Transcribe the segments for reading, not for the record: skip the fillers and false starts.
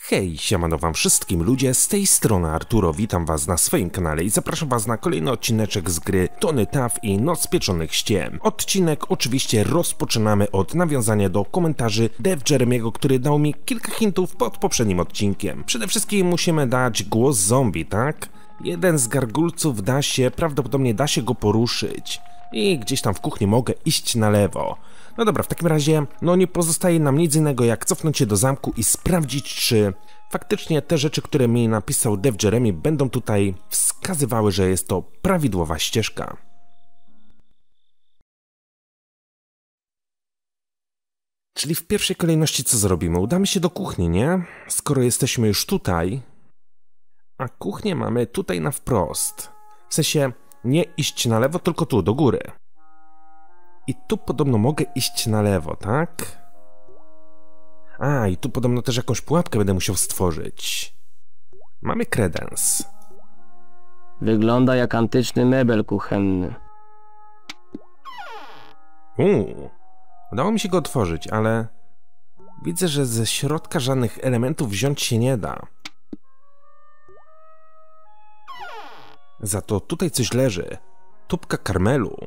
Hej, siemano wam wszystkim ludzie, z tej strony Arturo, witam was na swoim kanale i zapraszam was na kolejny odcineczek z gry Tony Tough i Noc Pieczonych Ściem. Odcinek oczywiście rozpoczynamy od nawiązania do komentarzy Dev Jeremiego, który dał mi kilka hintów pod poprzednim odcinkiem. Przede wszystkim musimy dać głos zombie, tak? Jeden z gargulców prawdopodobnie da się go poruszyć. I gdzieś tam w kuchni mogę iść na lewo. No dobra, w takim razie, nie pozostaje nam nic innego jak cofnąć się do zamku i sprawdzić, czy faktycznie te rzeczy, które mi napisał Dev Jeremy, będą tutaj wskazywały, że jest to prawidłowa ścieżka. Czyli w pierwszej kolejności co zrobimy? Udamy się do kuchni, nie? Skoro jesteśmy już tutaj, a kuchnię mamy tutaj na wprost. W sensie nie iść na lewo, tylko tu, do góry. I tu podobno mogę iść na lewo, tak? A, i tu podobno też jakąś pułapkę będę musiał stworzyć. Mamy kredens. Wygląda jak antyczny mebel kuchenny. Udało mi się go otworzyć, ale widzę, że ze środka żadnych elementów wziąć się nie da. Za to tutaj coś leży. Tubka karmelu.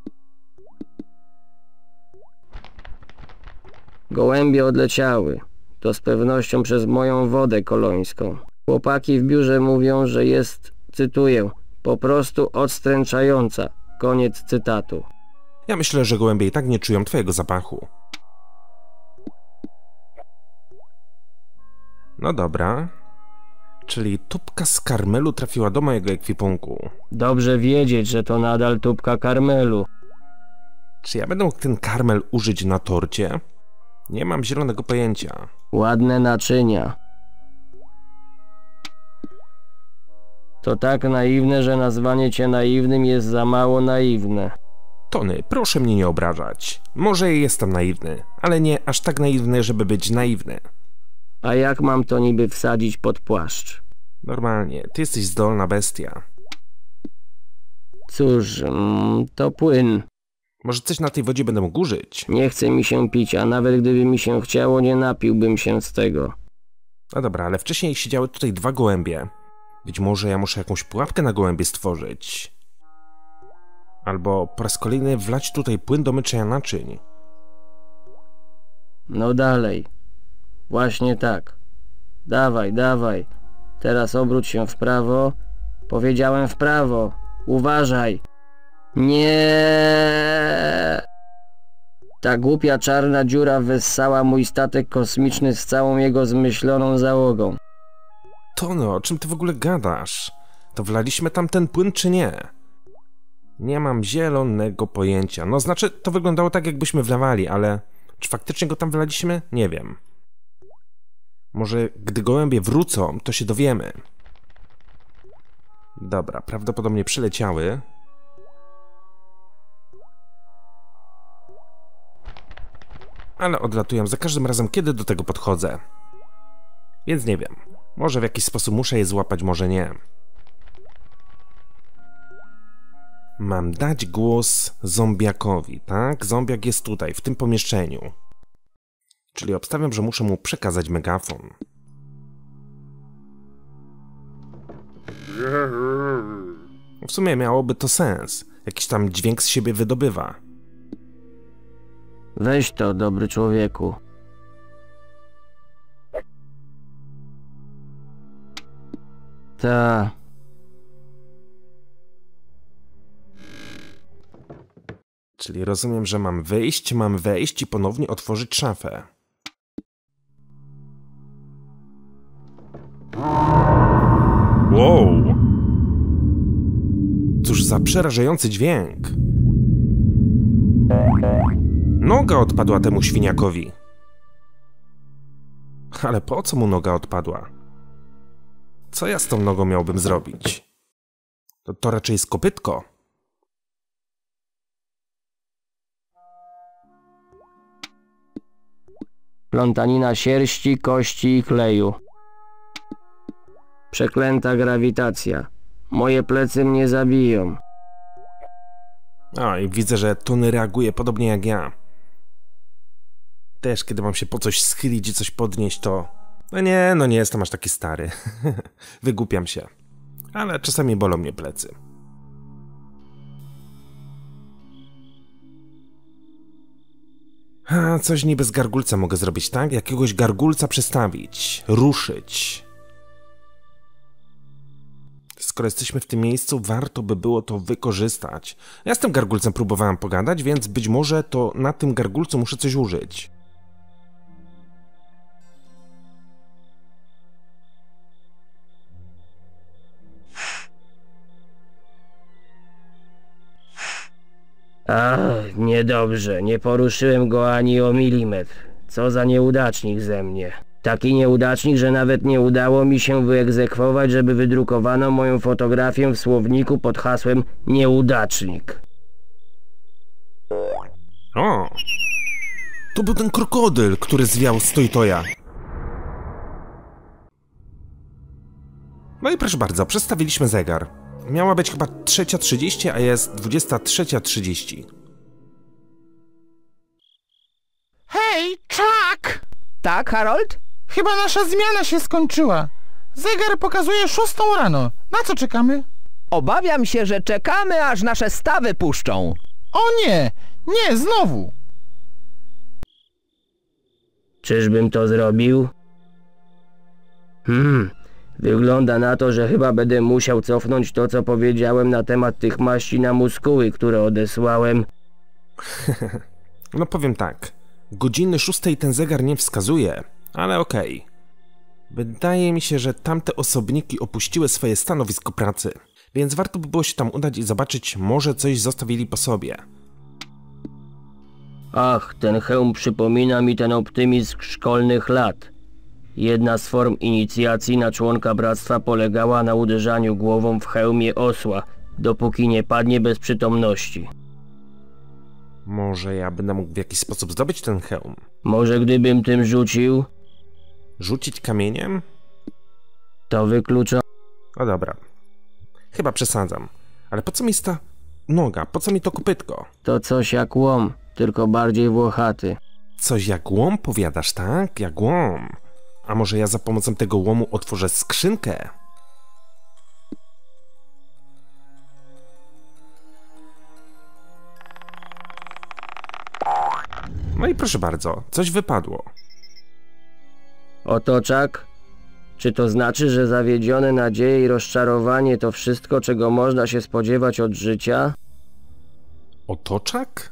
Gołębie odleciały. To z pewnością przez moją wodę kolońską. Chłopaki w biurze mówią, że jest, cytuję, po prostu odstręczająca. Koniec cytatu. Ja myślę, że gołębie i tak nie czują twojego zapachu. No dobra. Czyli tubka z karmelu trafiła do mojego ekwipunku. Dobrze wiedzieć, że to nadal tubka karmelu. Czy ja będę mógł ten karmel użyć na torcie? Nie mam zielonego pojęcia. Ładne naczynia. To tak naiwne, że nazwanie cię naiwnym jest za mało naiwne. Tony, proszę mnie nie obrażać. Może jestem naiwny, ale nie aż tak naiwny, żeby być naiwny. A jak mam to niby wsadzić pod płaszcz? Normalnie, ty jesteś zdolna bestia. Cóż, to płyn. Może coś na tej wodzie będę mógł użyć? Nie chce mi się pić, a nawet gdyby mi się chciało, nie napiłbym się z tego. No dobra, ale wcześniej siedziały tutaj dwa gołębie. Być może ja muszę jakąś pułapkę na gołębie stworzyć. Albo po raz kolejny wlać tutaj płyn do mycia naczyń. No dalej. Właśnie tak. Dawaj, dawaj. Teraz obróć się w prawo. Powiedziałem w prawo. Uważaj. Nie. Ta głupia czarna dziura wyssała mój statek kosmiczny z całą jego zmyśloną załogą. Tono, o czym ty w ogóle gadasz? To wlaliśmy tam ten płyn czy nie? Nie mam zielonego pojęcia. No znaczy, to wyglądało tak, jakbyśmy wlewali, ale czy faktycznie go tam wlaliśmy? Nie wiem. Może gdy gołębie wrócą, to się dowiemy. Dobra, prawdopodobnie przyleciały. Ale odlatują za każdym razem, kiedy do tego podchodzę. Więc nie wiem. Może w jakiś sposób muszę je złapać, może nie. Mam dać głos zombiakowi, tak? Zombiak jest tutaj, w tym pomieszczeniu. Czyli obstawiam, że muszę mu przekazać megafon. W sumie miałoby to sens. Jakiś tam dźwięk z siebie wydobywa. Weź to, dobry człowieku. Ta. Czyli rozumiem, że mam wejść i ponownie otworzyć szafę. Wow! Cóż za przerażający dźwięk. Noga odpadła temu świniakowi. Ale po co mu noga odpadła? Co ja z tą nogą miałbym zrobić? To raczej jest kopytko. Plątanina sierści, kości i kleju. Przeklęta grawitacja. Moje plecy mnie zabiją. A, i widzę, że Tony reaguje podobnie jak ja. Też, kiedy mam się po coś schylić i coś podnieść, to No nie jestem aż taki stary. Wygłupiam się. Ale czasami bolą mnie plecy. Coś niby z gargulca mogę zrobić, tak? Jakiegoś gargulca przestawić. Ruszyć. Skoro jesteśmy w tym miejscu, warto by było to wykorzystać. Ja z tym gargulcem próbowałem pogadać, więc być może to na tym gargulcu muszę coś użyć. Niedobrze, nie poruszyłem go ani o milimetr. Co za nieudacznik ze mnie. Taki nieudacznik, że nawet nie udało mi się wyegzekwować, żeby wydrukowano moją fotografię w słowniku pod hasłem nieudacznik. O! To był ten krokodyl, który zwiał z Toy-Toya. No i proszę bardzo, przestawiliśmy zegar. Miała być chyba 3:30, a jest 23:30. Hej, Chuck! Tak, Harold? Chyba nasza zmiana się skończyła. Zegar pokazuje 6 rano. Na co czekamy? Obawiam się, że czekamy, aż nasze stawy puszczą. O nie! Nie, znowu! Czyżbym to zrobił? Wygląda na to, że chyba będę musiał cofnąć to, co powiedziałem na temat tych maści na muskuły, które odesłałem. No powiem tak. Godziny 6 ten zegar nie wskazuje, ale okej. Wydaje mi się, że tamte osobniki opuściły swoje stanowisko pracy, więc warto by było się tam udać i zobaczyć, może coś zostawili po sobie. Ach, ten hełm przypomina mi ten optymizm szkolnych lat. Jedna z form inicjacji na członka bractwa polegała na uderzaniu głową w hełmie osła, dopóki nie padnie bez przytomności. Może ja będę mógł w jakiś sposób zdobyć ten hełm? Może gdybym tym rzucił? Rzucić kamieniem? To wyklucza... O dobra. Chyba przesadzam. Ale po co mi ta noga? Po co mi to kopytko? To coś jak łom, tylko bardziej włochaty. Coś jak łom powiadasz, tak? Jak łom. A może ja za pomocą tego łomu otworzę skrzynkę? No i proszę bardzo, coś wypadło. Otoczak? Czy to znaczy, że zawiedzione nadzieje i rozczarowanie to wszystko, czego można się spodziewać od życia? Otoczak?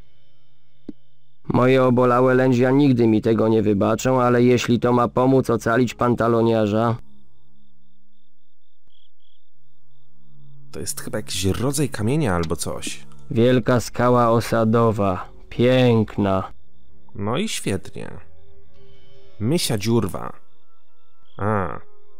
Moje obolałe lędzia nigdy mi tego nie wybaczą, ale jeśli to ma pomóc ocalić pantaloniarza... To jest chyba jakiś rodzaj kamienia albo coś. Wielka skała osadowa. Piękna. No i świetnie. Mysia dziurwa. A.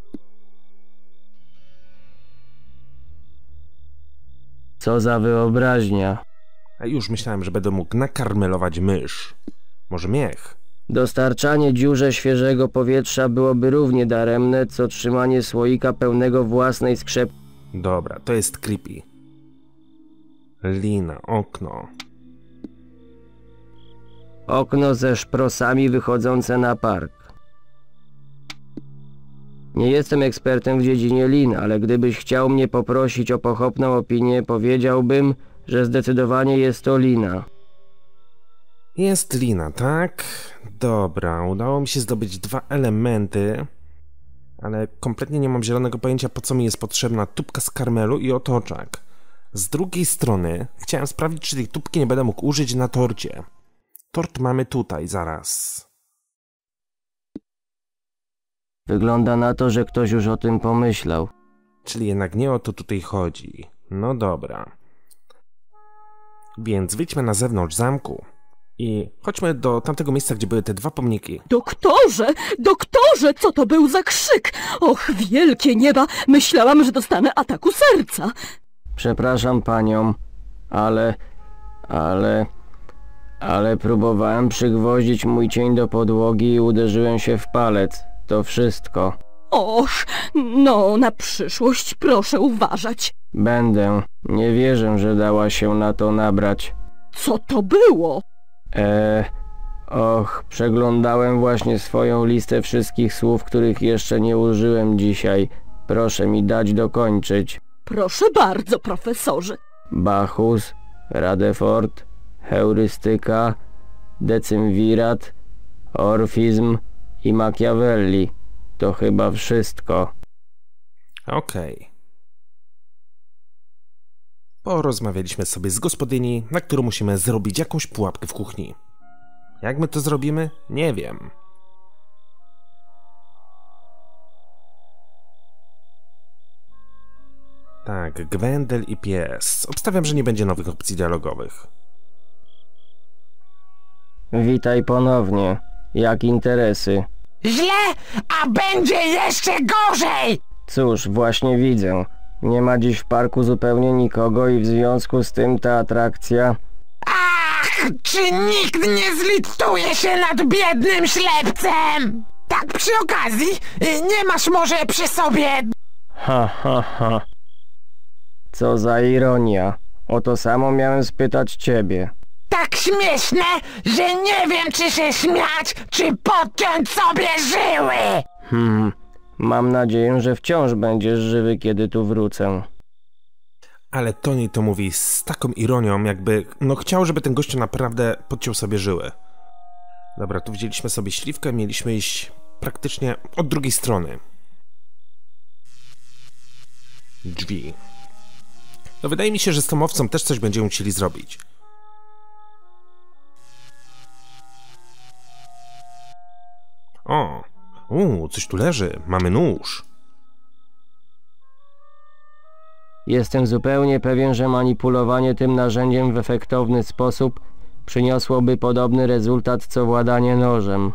Co za wyobraźnia. A już myślałem, że będę mógł nakarmelować mysz. Może miech? Dostarczanie dziurze świeżego powietrza byłoby równie daremne, co trzymanie słoika pełnego własnej skrzepki. Dobra, to jest creepy. Lina, okno. Okno ze szprosami wychodzące na park. Nie jestem ekspertem w dziedzinie lin, ale gdybyś chciał mnie poprosić o pochopną opinię, powiedziałbym, że zdecydowanie jest to lina. Jest lina, tak? Dobra, udało mi się zdobyć 2 elementy, ale kompletnie nie mam zielonego pojęcia, po co mi jest potrzebna tubka z karmelu i otoczak. Z drugiej strony chciałem sprawdzić, czy tej tubki nie będę mógł użyć na torcie. Tort mamy tutaj, zaraz. Wygląda na to, że ktoś już o tym pomyślał. Czyli jednak nie o to tutaj chodzi. No dobra. Więc wyjdźmy na zewnątrz zamku i chodźmy do tamtego miejsca, gdzie były te 2 pomniki. Doktorze! Doktorze! Co to był za krzyk? Och, wielkie nieba! Myślałam, że dostanę ataku serca. Przepraszam panią, ale próbowałem przygwoździć mój cień do podłogi i uderzyłem się w palec. To wszystko. Och, no, na przyszłość proszę uważać. Będę. Nie wierzę, że dała się na to nabrać. Co to było? Och, przeglądałem właśnie swoją listę wszystkich słów, których jeszcze nie użyłem dzisiaj. Proszę mi dać dokończyć. Proszę bardzo, profesorze. Bacchus, Radefort, heurystyka, decymvirat, orfizm i Machiavelli. To chyba wszystko. Okej. Porozmawialiśmy sobie z gospodyni, na którą musimy zrobić jakąś pułapkę w kuchni. Jak my to zrobimy? Nie wiem. Tak, Gwendel i pies. Obstawiam, że nie będzie nowych opcji dialogowych. Witaj ponownie. Jak interesy? Źle, a będzie jeszcze gorzej! Cóż, właśnie widzę. Nie ma dziś w parku zupełnie nikogo i w związku z tym ta atrakcja... Ach, czy nikt nie zlituje się nad biednym ślepcem? Tak przy okazji, nie masz może przy sobie... Ha, ha, ha. Co za ironia. O to samo miałem spytać ciebie. Tak śmieszne, że nie wiem czy się śmiać, czy podciąć sobie żyły! Mam nadzieję, że wciąż będziesz żywy, kiedy tu wrócę. Ale Tony to mówi z taką ironią, jakby chciał, żeby ten gościu naprawdę podciął sobie żyły. Dobra, tu wzięliśmy sobie śliwkę, mieliśmy iść praktycznie od drugiej strony. Drzwi. No wydaje mi się, że z tą owcą też coś będziemy musieli zrobić. O! Coś tu leży. Mamy nóż. Jestem zupełnie pewien, że manipulowanie tym narzędziem w efektowny sposób przyniosłoby podobny rezultat co władanie nożem.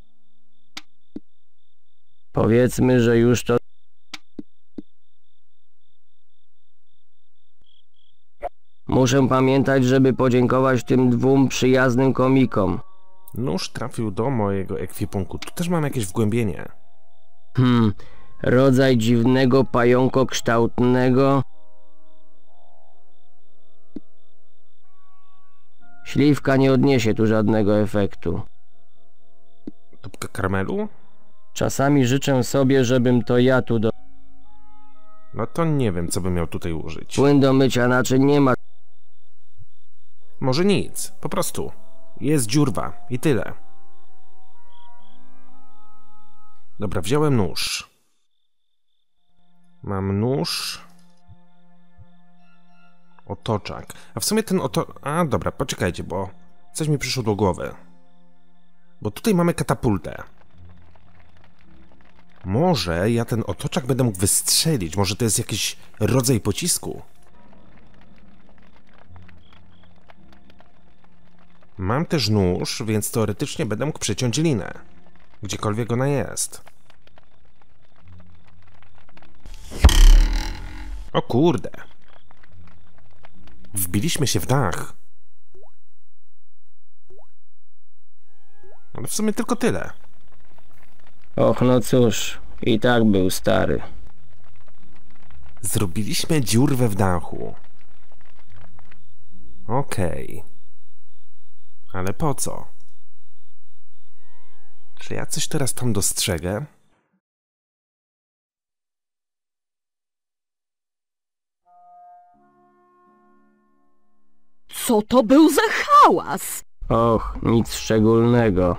Powiedzmy, że już to... Muszę pamiętać, żeby podziękować tym dwóm przyjaznym komikom. Nóż trafił do mojego ekwipunku. Tu też mam jakieś wgłębienie. Rodzaj dziwnego pająkokształtnego... Śliwka nie odniesie tu żadnego efektu. Tubka karmelu? Czasami życzę sobie, żebym to ja tu do... No to nie wiem, co bym miał tutaj użyć. Płyn do mycia naczyń nie ma... Może nic. Po prostu. Jest dziurwa. I tyle. Dobra, wziąłem nóż. Mam nóż. Otoczak. A w sumie ten A, dobra, poczekajcie, bo coś mi przyszło do głowy. Bo tutaj mamy katapultę. Może ja ten otoczak będę mógł wystrzelić. Może to jest jakiś rodzaj pocisku. Mam też nóż, więc teoretycznie będę mógł przeciąć linę. Gdziekolwiek ona jest. O kurde. Wbiliśmy się w dach. Ale w sumie tylko tyle. Och, no cóż, i tak był stary. Zrobiliśmy dziurwę w dachu. Okej. Ale po co? Czy ja coś teraz tam dostrzegę? Co to był za hałas? Och, nic szczególnego.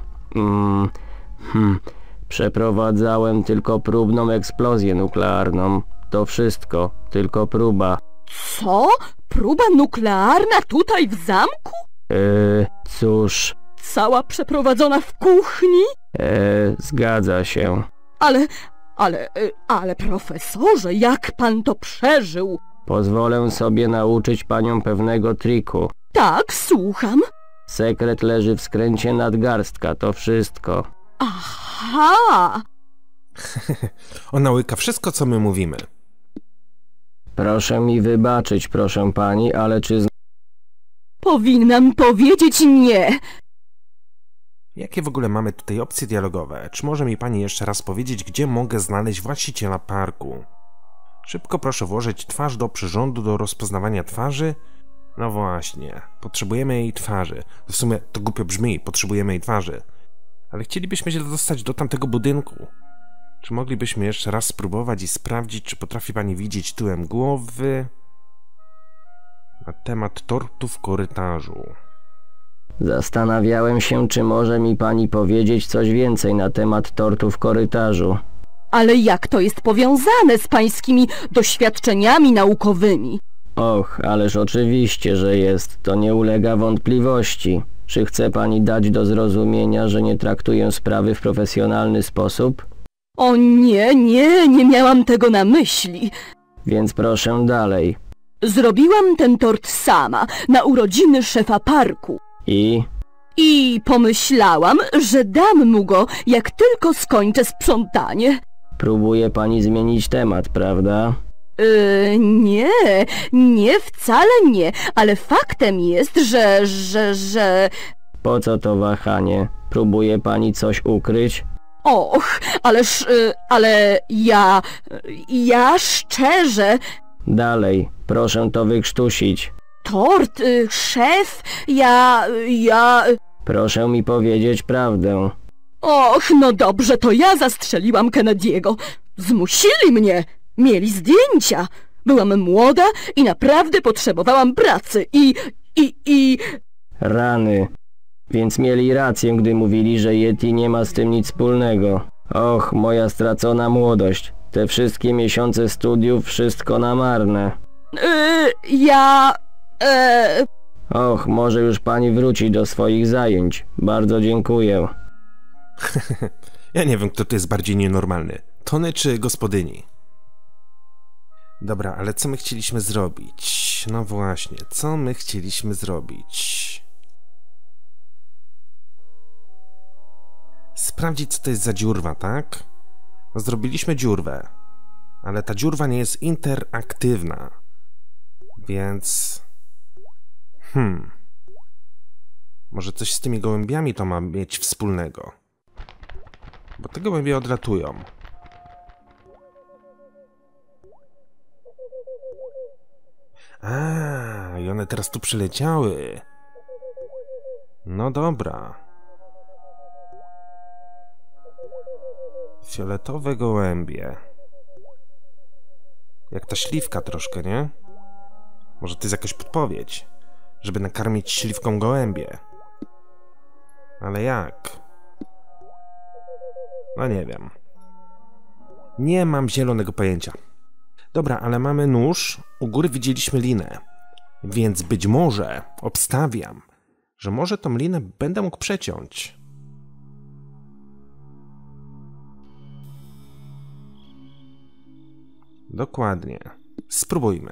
Przeprowadzałem tylko próbną eksplozję nuklearną. To wszystko, tylko próba. Co? Próba nuklearna tutaj w zamku? Cóż... Cała przeprowadzona w kuchni? Zgadza się. Ale profesorze, jak pan to przeżył? Pozwolę sobie nauczyć panią pewnego triku. Tak, słucham. Sekret leży w skręcie nadgarstka, to wszystko. Aha! Ona łyka wszystko, co my mówimy. Proszę mi wybaczyć, proszę pani, ale czy... Powinnam powiedzieć nie. Jakie w ogóle mamy tutaj opcje dialogowe? Czy może mi pani jeszcze raz powiedzieć, gdzie mogę znaleźć właściciela parku? Szybko proszę włożyć twarz do przyrządu do rozpoznawania twarzy No właśnie, potrzebujemy jej twarzy. W sumie to głupio brzmi, potrzebujemy jej twarzy. Ale chcielibyśmy się dostać do tamtego budynku. Czy moglibyśmy jeszcze raz spróbować i sprawdzić, czy potrafi pani widzieć tyłem głowy na temat tortu w korytarzu? Zastanawiałem się, czy może mi pani powiedzieć coś więcej na temat tortu w korytarzu. Ale jak to jest powiązane z pańskimi doświadczeniami naukowymi? Och, ależ oczywiście, że jest. To nie ulega wątpliwości. Czy chce pani dać do zrozumienia, że nie traktuję sprawy w profesjonalny sposób? O nie miałam tego na myśli. Więc proszę dalej. Zrobiłam ten tort sama, na urodziny szefa parku. I pomyślałam, że dam mu go, jak tylko skończę sprzątanie. Próbuje pani zmienić temat, prawda? Nie, wcale nie, ale faktem jest, że... Po co to wahanie? Próbuje pani coś ukryć? Och, ale ja szczerze... Dalej, proszę to wykrztusić. Tort, szef, ja... Proszę mi powiedzieć prawdę. Och, no dobrze, to ja zastrzeliłam Kennedy'ego. Zmusili mnie. Mieli zdjęcia. Byłam młoda i naprawdę potrzebowałam pracy i... Rany. Więc mieli rację, gdy mówili, że Yeti nie ma z tym nic wspólnego. Och, moja stracona młodość. Te wszystkie miesiące studiów, wszystko na marne. Och, może już pani wróci do swoich zajęć. Bardzo dziękuję. Ja nie wiem, kto tu jest bardziej nienormalny. Tony czy gospodyni? Dobra, ale co my chcieliśmy zrobić? No właśnie, co my chcieliśmy zrobić? Sprawdzić, co to jest za dziurwa, tak? No, zrobiliśmy dziurwę, ale ta dziurwa nie jest interaktywna. Więc... Może coś z tymi gołębiami to ma mieć wspólnego. Bo te gołębie odlatują. I one teraz tu przyleciały. No dobra. Fioletowe gołębie. Jak ta śliwka troszkę, nie? Może to jest jakaś podpowiedź, żeby nakarmić śliwką gołębie. Ale jak? No nie wiem. Nie mam zielonego pojęcia. Dobra, ale mamy nóż, u góry widzieliśmy linę. Więc być może, obstawiam, że może tą linę będę mógł przeciąć. Dokładnie. Spróbujmy.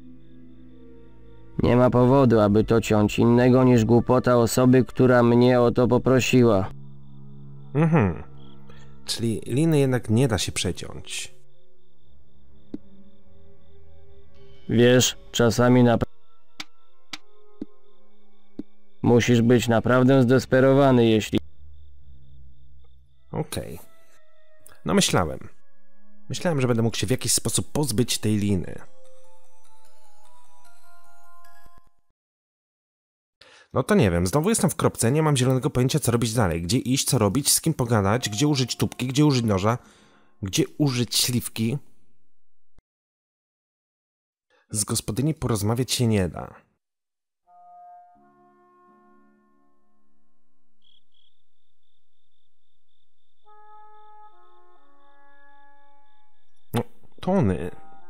Nie ma powodu, aby to ciąć innego niż głupota osoby, która mnie o to poprosiła. Czyli liny jednak nie da się przeciąć. Wiesz, czasami musisz być naprawdę zdesperowany, jeśli... Okej. No myślałem. Myślałem, że będę mógł się w jakiś sposób pozbyć tej liny. No to nie wiem, znowu jestem w kropce, nie mam zielonego pojęcia, co robić dalej. Gdzie iść, co robić, z kim pogadać, gdzie użyć tubki, gdzie użyć noża, gdzie użyć śliwki. Z gospodyni porozmawiać się nie da. No, Tony.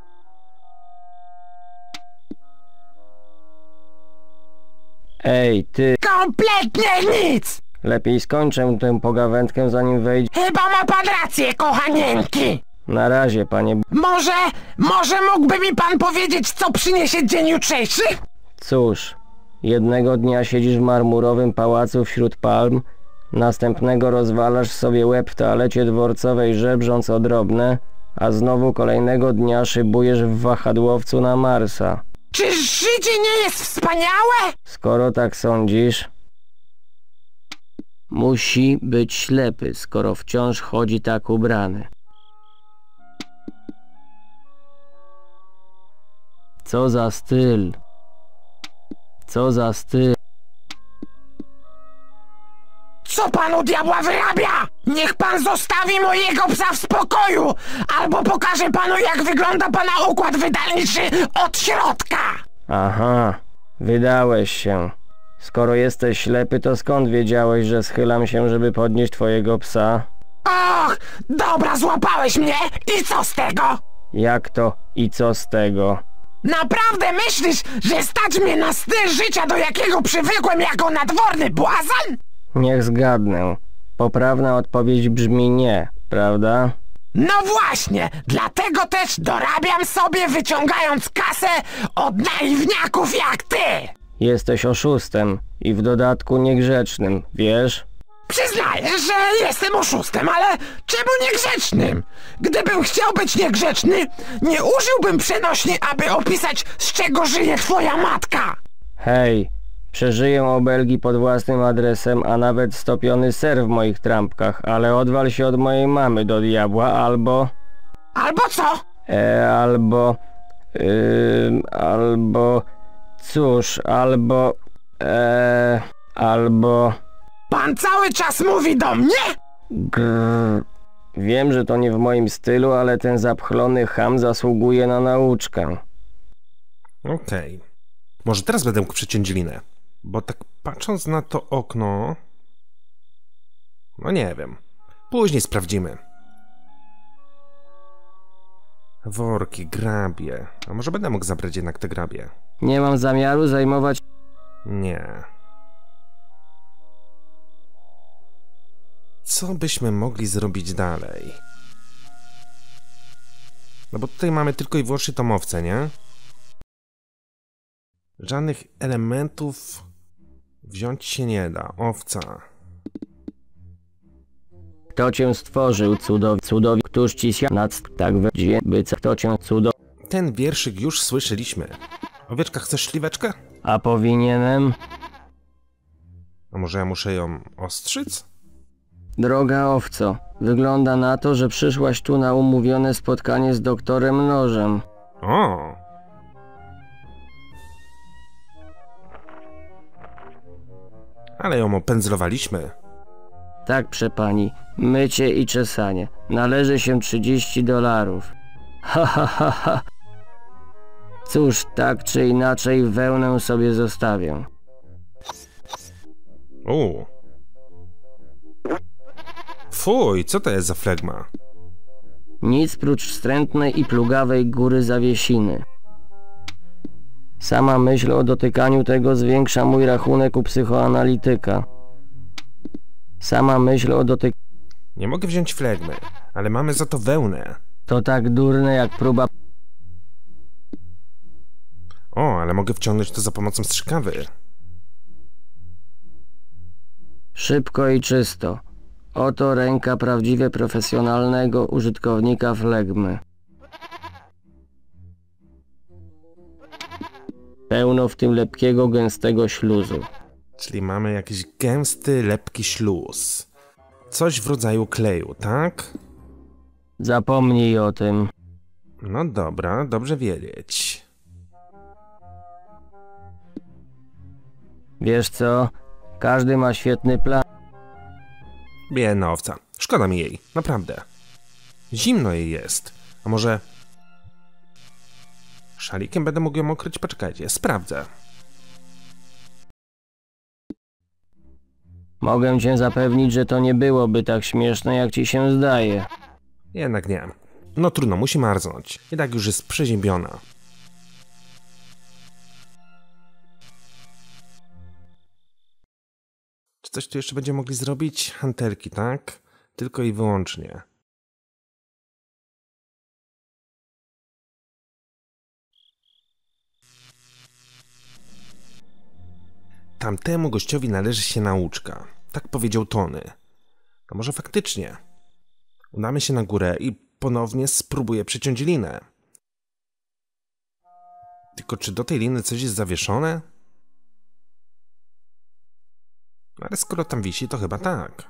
Ej, ty... Kompletnie nic! Lepiej skończę tę pogawędkę, zanim wejdzie... Chyba ma pan rację, kochanieńki! Na razie, panie... Może mógłby mi pan powiedzieć, co przyniesie dzień jutrzejszy? Cóż, jednego dnia siedzisz w marmurowym pałacu wśród palm, następnego rozwalasz sobie łeb w toalecie dworcowej, żebrząc o drobne, a znowu kolejnego dnia szybujesz w wahadłowcu na Marsa. Czy życie nie jest wspaniałe? Skoro tak sądzisz... Musi być ślepy, skoro wciąż chodzi tak ubrany. Co za styl. Co za styl. Co panu diabła wyrabia? Niech pan zostawi mojego psa w spokoju, albo pokażę panu, jak wygląda pana układ wydalniczy od środka. Aha, wydałeś się. Skoro jesteś ślepy, to skąd wiedziałeś, że schylam się, żeby podnieść twojego psa? Och, dobra, złapałeś mnie i co z tego? Jak to i co z tego? Naprawdę myślisz, że stać mnie na styl życia, do jakiego przywykłem jako nadworny błazan? Niech zgadnę. Poprawna odpowiedź brzmi nie, prawda? No właśnie, dlatego też dorabiam sobie, wyciągając kasę od naiwniaków jak ty! Jesteś oszustem i w dodatku niegrzecznym, wiesz? Przyznaję, że jestem oszustem, ale czemu niegrzecznym? Gdybym chciał być niegrzeczny, nie użyłbym przenośni, aby opisać, z czego żyje twoja matka! Hej, przeżyję obelgi pod własnym adresem, a nawet stopiony ser w moich trampkach, ale odwal się od mojej mamy do diabła, albo... Albo co? Albo... Cóż, albo... Pan cały czas mówi do mnie? Grrr. Wiem, że to nie w moim stylu, ale ten zapchlony cham zasługuje na nauczkę. Okej. Może teraz będę mógł przeciąć linę. Bo tak patrząc na to okno... No nie wiem. Później sprawdzimy. Worki, grabie. A może będę mógł zabrać jednak te grabie? Nie mam zamiaru zajmować... Nie. Co byśmy mogli zrobić dalej? No bo tutaj mamy tylko i wyłącznie tą owcę, nie? Żadnych elementów wziąć się nie da. Owca. Kto cię stworzył, cudowi, któż ci się nad tak wydźwiębyca, kto cię Ten wierszyk już słyszeliśmy. Owieczka, chcesz śliweczkę? A powinienem? A może ja muszę ją ostrzyc? Droga owco, wygląda na to, że przyszłaś tu na umówione spotkanie z doktorem Nożem. O! Ale ją opędzlowaliśmy. Tak, przepani, mycie i czesanie. Należy się $30. Ha, ha, ha, ha. Cóż, tak czy inaczej wełnę sobie zostawię. U. Fuj, co to jest za flegma? Nic prócz wstrętnej i plugawej góry zawiesiny. Sama myśl o dotykaniu tego zwiększa mój rachunek u psychoanalityka. Sama myśl o dotykaniu... Nie mogę wziąć flegmy, ale mamy za to wełnę. To tak durne jak próba... O, ale mogę wciągnąć to za pomocą strzykawy. Szybko i czysto. Oto ręka prawdziwie profesjonalnego użytkownika flegmy. Pełno w tym lepkiego, gęstego śluzu. Czyli mamy jakiś gęsty, lepki śluz. Coś w rodzaju kleju, tak? Zapomnij o tym. No dobra, dobrze wiedzieć. Wiesz co? Każdy ma świetny plan. Biedna owca. Szkoda mi jej, naprawdę. Zimno jej jest. A może... szalikiem będę mógł ją okryć? Poczekajcie, sprawdzę. Mogę cię zapewnić, że to nie byłoby tak śmieszne, jak ci się zdaje. Jednak nie. No trudno, musi marznąć. I tak już jest przeziębiona. Czy coś tu jeszcze będziemy mogli zrobić? Hantelki, tak? Tylko i wyłącznie. Tamtemu gościowi należy się nauczka. Tak powiedział Tony. A może faktycznie? Udamy się na górę i ponownie spróbuję przeciąć linę. Tylko czy do tej liny coś jest zawieszone? Ale skoro tam wisi, to chyba tak.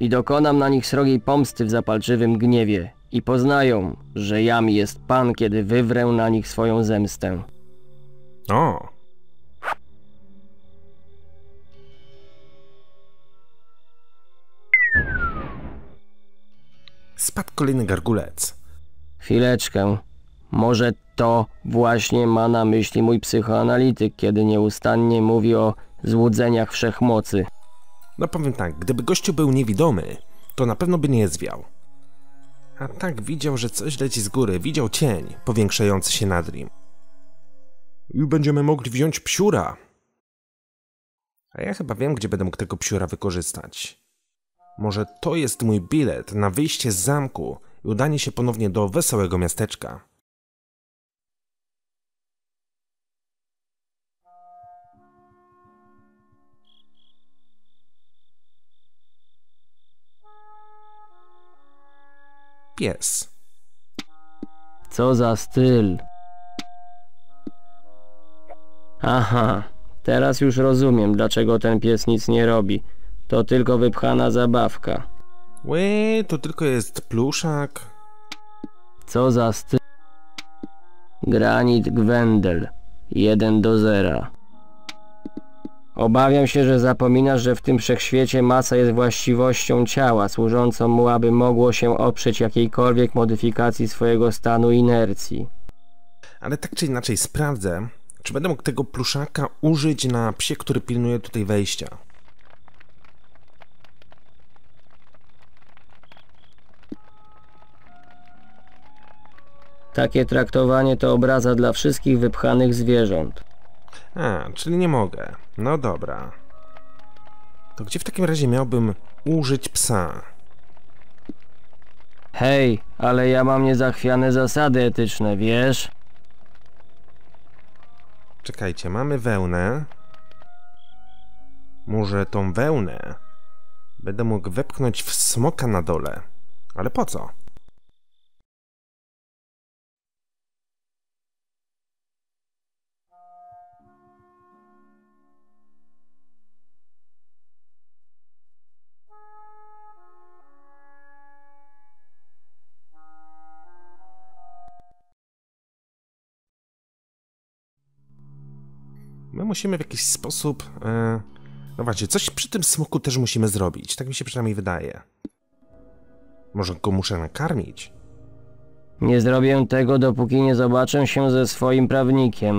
i dokonam na nich srogiej pomsty w zapalczywym gniewie i poznają, że jam jest Pan, kiedy wywrę na nich swoją zemstę. O! Spadł kolejny gargulec. Chwileczkę. Może to właśnie ma na myśli mój psychoanalityk, kiedy nieustannie mówi o złudzeniach wszechmocy. No powiem tak, gdyby gościu był niewidomy, to na pewno by nie zwiał. A tak widział, że coś leci z góry, widział cień powiększający się nad nim. I będziemy mogli wziąć psiura. A ja chyba wiem, gdzie będę mógł tego psiura wykorzystać. Może to jest mój bilet na wyjście z zamku i udanie się ponownie do wesołego miasteczka. Pies. Co za styl. Aha, teraz już rozumiem, dlaczego ten pies nic nie robi. To tylko wypchana zabawka. Łe, to tylko jest pluszak. Co za styl. Granit Gwendel. 1-0. Obawiam się, że zapominasz, że w tym wszechświecie masa jest właściwością ciała, służącą mu, aby mogło się oprzeć jakiejkolwiek modyfikacji swojego stanu inercji. Ale tak czy inaczej sprawdzę, czy będę mógł tego pluszaka użyć na psie, który pilnuje tutaj wejścia. Takie traktowanie to obraza dla wszystkich wypchanych zwierząt. A, czyli nie mogę. No dobra. To gdzie w takim razie miałbym użyć psa? Hej, ale ja mam niezachwiane zasady etyczne, wiesz? Czekajcie, mamy wełnę. Może tą wełnę będę mógł wepchnąć w smoka na dole. Ale po co? My musimy w jakiś sposób... No właśnie, coś przy tym smoku też musimy zrobić. Tak mi się przynajmniej wydaje. Może go muszę nakarmić? Nie zrobię tego, dopóki nie zobaczę się ze swoim prawnikiem.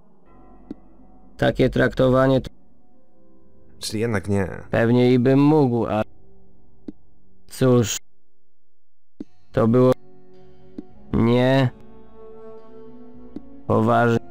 Takie traktowanie to... Czyli jednak nie. Pewnie i bym mógł, ale... Cóż... To było... Nie... Poważnie...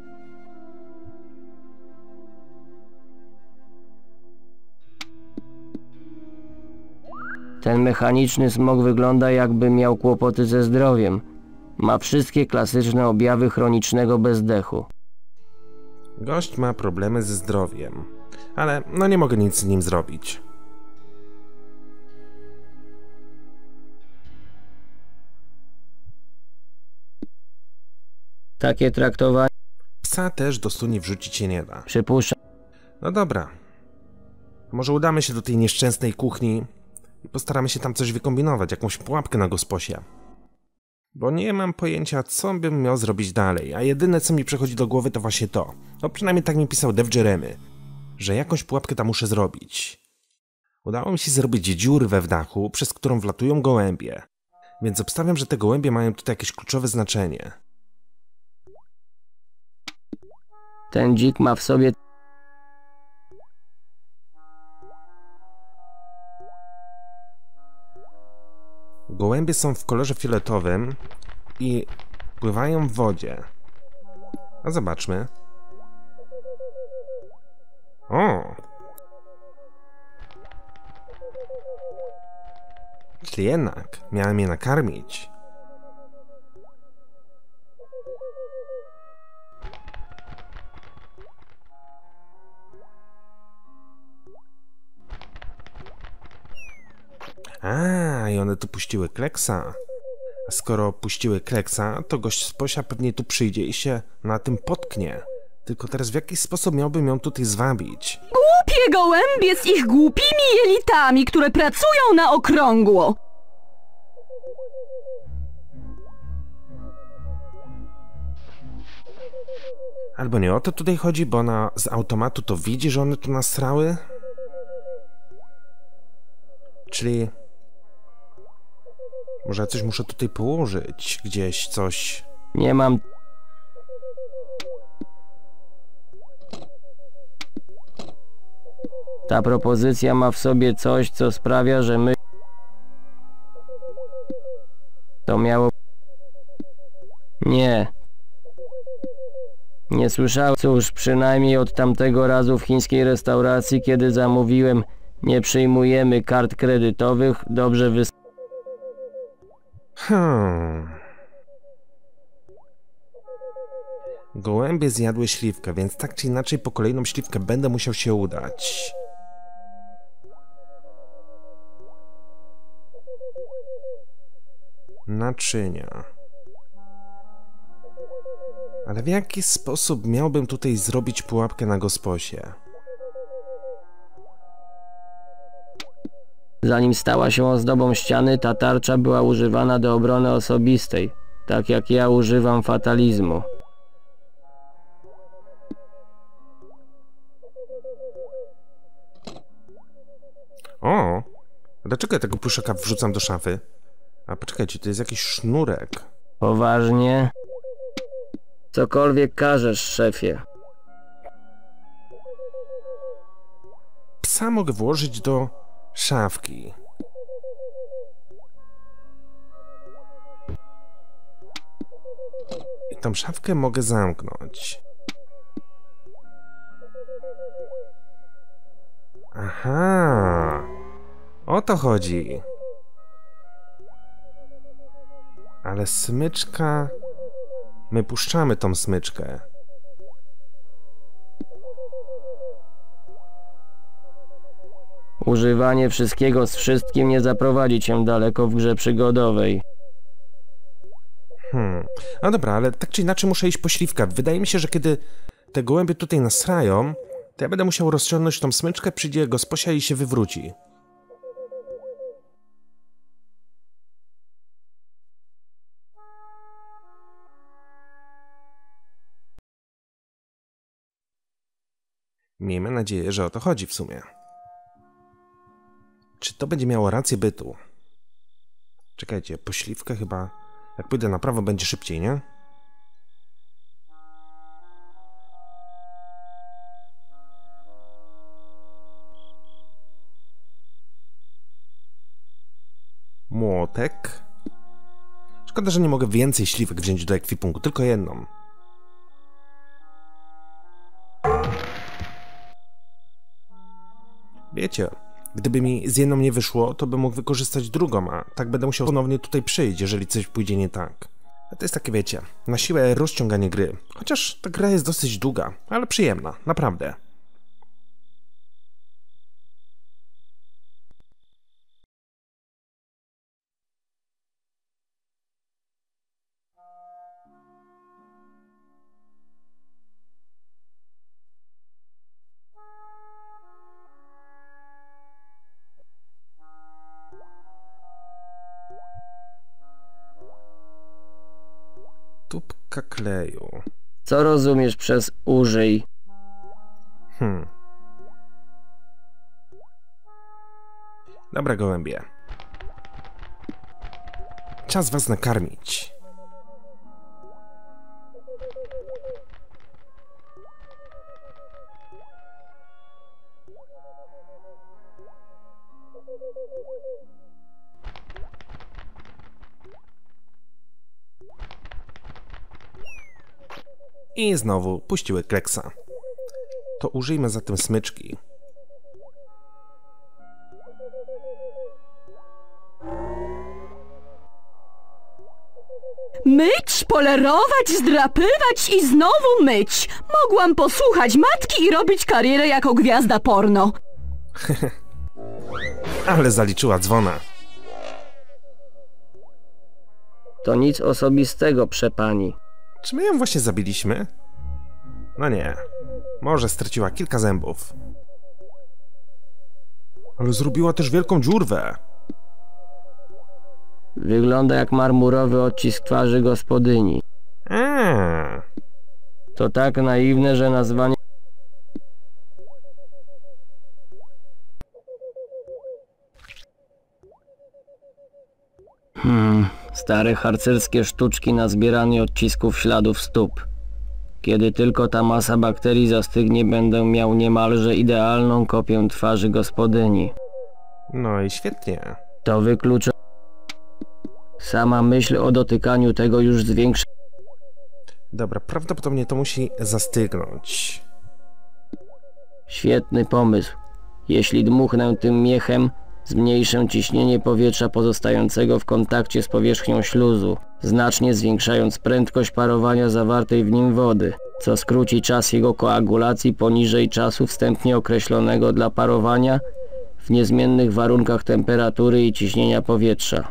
Ten mechaniczny smok wygląda, jakby miał kłopoty ze zdrowiem. Ma wszystkie klasyczne objawy chronicznego bezdechu. Gość ma problemy ze zdrowiem. Ale no nie mogę nic z nim zrobić. Takie traktowanie... Psa też do studni wrzucić się nie da. Przypuszczam... No dobra. Może udamy się do tej nieszczęsnej kuchni i postaramy się tam coś wykombinować, jakąś pułapkę na gosposie. Bo nie mam pojęcia, co bym miał zrobić dalej, a jedyne, co mi przychodzi do głowy, to właśnie to. No przynajmniej tak mi pisał Dev Jeremy, że jakąś pułapkę tam muszę zrobić. Udało mi się zrobić dziurę w dachu, przez którą wlatują gołębie. Więc obstawiam, że te gołębie mają tutaj jakieś kluczowe znaczenie. Ten dzik ma w sobie... Gołębie są w kolorze fioletowym i pływają w wodzie. A zobaczmy. O! Czyli jednak miałem je nakarmić. A, i one tu puściły kleksa. A skoro puściły kleksa, to gość z Posia pewnie tu przyjdzie i się na tym potknie. Tylko teraz w jaki sposób miałbym ją tutaj zwabić? Głupie wszystkie gołębie z ich głupimi jelitami, które pracują na okrągło. Albo nie o to tutaj chodzi, bo ona z automatu to widzi, że one tu nasrały? Czyli... może ja coś muszę tutaj położyć, gdzieś coś... Nie mam... Ta propozycja ma w sobie coś, co sprawia, że my... To miało... Nie. Nie słyszałem. Cóż, przynajmniej od tamtego razu w chińskiej restauracji, kiedy zamówiłem, nie przyjmujemy kart kredytowych, dobrze Gołębie zjadły śliwkę, więc tak czy inaczej po kolejną śliwkę będę musiał się udać. Naczynia. Ale w jaki sposób miałbym tutaj zrobić pułapkę na gosposie? Zanim stała się ozdobą ściany, ta tarcza była używana do obrony osobistej, tak jak ja używam fatalizmu. O! Dlaczego ja tego pluszaka wrzucam do szafy? A poczekajcie, to jest jakiś sznurek. Poważnie? Cokolwiek każesz, szefie. Psa mogę włożyć do szafki. I tą szafkę mogę zamknąć. Aha! O to chodzi. Ale smyczka... My puszczamy tą smyczkę. Używanie wszystkiego z wszystkim nie zaprowadzi cię daleko w grze przygodowej. No dobra, ale tak czy inaczej muszę iść po śliwkę. Wydaje mi się, że kiedy te gołębie tutaj nasrają, to ja będę musiał rozciągnąć tą smyczkę, przyjdzie gosposia i się wywróci. Miejmy nadzieję, że o to chodzi w sumie. Czy to będzie miało rację bytu? Czekajcie, po śliwkę chyba... Jak pójdę na prawo, będzie szybciej, nie? Młotek. Szkoda, że nie mogę więcej śliwek wziąć do ekwipunku, tylko jedną. Wiecie, gdyby mi z jedną nie wyszło, to bym mógł wykorzystać drugą, a tak będę musiał ponownie tutaj przyjść, jeżeli coś pójdzie nie tak. A to jest takie, wiecie, na siłę rozciąganie gry. Chociaż ta gra jest dosyć długa, ale przyjemna, naprawdę. Tubka kleju. Co rozumiesz przez użyj? Dobra, gołębie. Czas was nakarmić. I znowu puściły kleksa. To użyjmy zatem smyczki. Myć, polerować, zdrapywać i znowu myć. Mogłam posłuchać matki i robić karierę jako gwiazda porno. Ale zaliczyła dzwona. To nic osobistego, przepani. Czy my ją właśnie zabiliśmy? No nie. Może straciła kilka zębów. Ale zrobiła też wielką dziurwę. Wygląda jak marmurowy odcisk twarzy gospodyni. To tak naiwne, że nazwanie... Stare harcerskie sztuczki na zbieranie odcisków śladów stóp. Kiedy tylko ta masa bakterii zastygnie, będę miał niemalże idealną kopię twarzy gospodyni. No i świetnie. To wyklucza... Sama myśl o dotykaniu tego już zwiększa... Dobra, prawdopodobnie to musi zastygnąć. Świetny pomysł. Jeśli dmuchnę tym miechem, zmniejszę ciśnienie powietrza pozostającego w kontakcie z powierzchnią śluzu, znacznie zwiększając prędkość parowania zawartej w nim wody, co skróci czas jego koagulacji poniżej czasu wstępnie określonego dla parowania w niezmiennych warunkach temperatury i ciśnienia powietrza.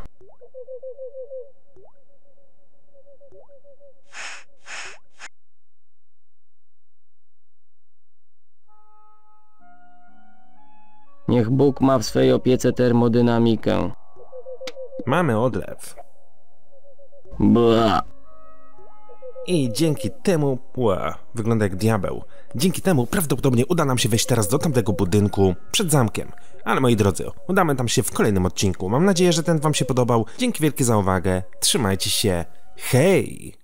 Niech Bóg ma w swej opiece termodynamikę. Mamy odlew. Bla. I dzięki temu... wygląda jak diabeł. Dzięki temu prawdopodobnie uda nam się wejść teraz do tamtego budynku przed zamkiem. Ale moi drodzy, udamy tam się w kolejnym odcinku. Mam nadzieję, że ten wam się podobał. Dzięki wielkie za uwagę. Trzymajcie się. Hej!